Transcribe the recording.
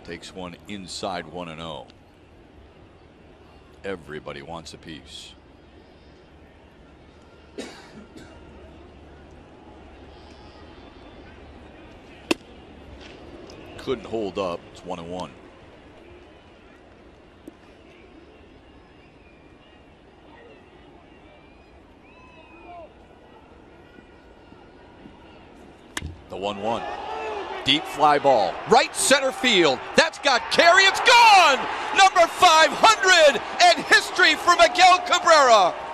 Takes one inside 1-0. Everybody wants a piece. Couldn't hold up. It's 1-1. The 1-1. Deep fly ball. Right center field. That's got carry. It's gone! Number 500 and history for Miguel Cabrera.